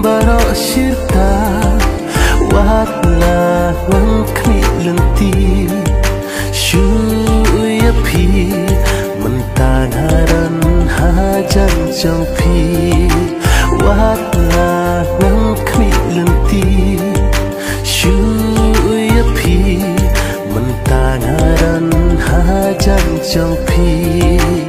barok syirta watlah ngkni lenti shuya pi mentangaran hajan jong pi watlah ngkni lenti shuya pi mentangaran hajan jong pi